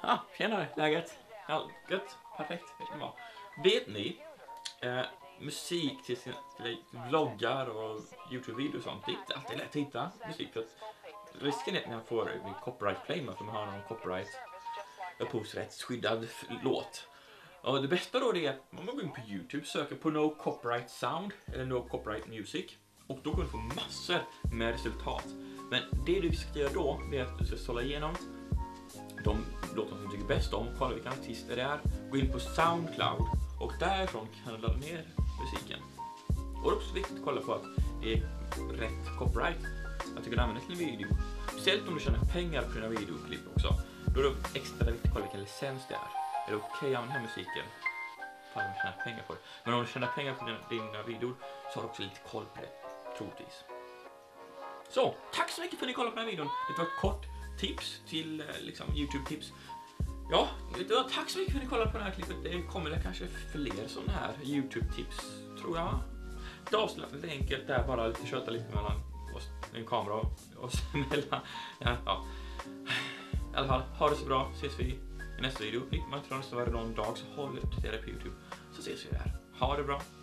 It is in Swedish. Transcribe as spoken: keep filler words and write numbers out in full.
Ah, tjena, läget? Ja, gött, perfekt. Vet ni vad? Vet ni, eh, musik till sina till vloggar och YouTube-videor och sånt, det är inte alltid lätt att hitta musik för att risken är att man får copyright claim för man har någon copyright upphovsrättsskyddad låt. Och det bästa då är att man går in på YouTube, söker på No Copyright Sound eller No Copyright Music och då kommer du få massor med resultat. Men det du ska göra då är att du ska sålla igenom de låtar som du tycker bäst om, kolla vilka artister det är, gå in på Soundcloud och därifrån kan du ladda ner musiken. Och det är också viktigt att kolla på att det är rätt copyright att du kan använda till en video. Speciellt om du tjänar pengar på dina videoklipp också. Då är det extra viktigt att kolla vilken licens det är. Är det okej okay att använda den här musiken? För att du tjänar pengar på det. Men om du tjänar pengar på dina, dina videor så har du också lite koll på det, troligtvis. Så, tack så mycket för att ni kollade på den här videon. Det var ett kort tips till liksom, YouTube-tips. Ja, det var, tack så mycket för att ni kollade på det här klippet. Det kommer väl kanske fler sådana här YouTube-tips, tror jag. Det avslutar lite enkelt där, bara lite köta lite mellan oss, en kamera och oss emellan. Ja, ja. I alla fall, ha det så bra. Ses vi i nästa video. Om man inte tror nästa varje dag så håll upp till det på YouTube. Så ses vi där. Ha det bra.